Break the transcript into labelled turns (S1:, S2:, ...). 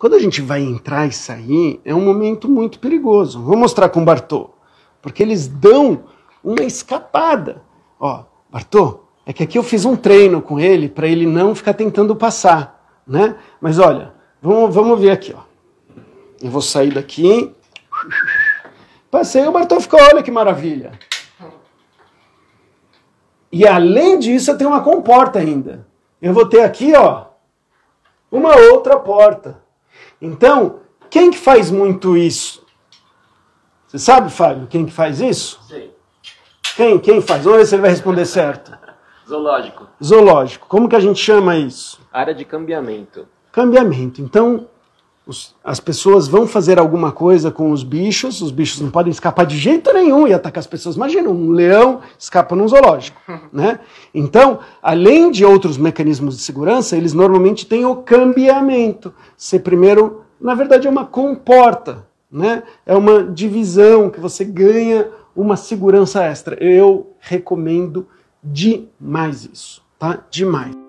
S1: Quando a gente vai entrar e sair, é um momento muito perigoso. Vou mostrar com o Bartô, porque eles dão uma escapada. Ó, Bartô, é que aqui eu fiz um treino com ele para ele não ficar tentando passar, né? Mas olha, vamos ver aqui, ó. Eu vou sair daqui. Passei, o Bartô ficou, olha que maravilha. E além disso, eu tenho uma comporta ainda. Eu vou ter aqui, ó, uma outra porta. Então, quem que faz muito isso? Você sabe, Fábio, quem que faz isso?
S2: Sei.
S1: Quem faz? Vamos ver se ele vai responder certo.
S2: Zoológico.
S1: Zoológico. Como que a gente chama isso?
S2: Área de cambiamento.
S1: Cambiamento. Então, as pessoas vão fazer alguma coisa com os bichos não podem escapar de jeito nenhum e atacar as pessoas. Imagina, um leão escapa num zoológico, né? Então, além de outros mecanismos de segurança, eles normalmente têm o cambiamento. Você primeiro, na verdade, é uma comporta, né? É uma divisão que você ganha uma segurança extra. Eu recomendo demais isso, tá? Demais.